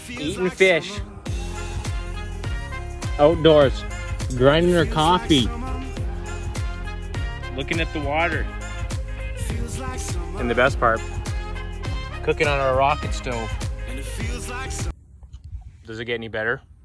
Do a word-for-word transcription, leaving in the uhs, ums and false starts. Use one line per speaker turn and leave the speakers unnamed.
Eating fish. Outdoors. Grinding her coffee. Looking at the water. And the best part, cooking on our rocket stove. Does it get any better?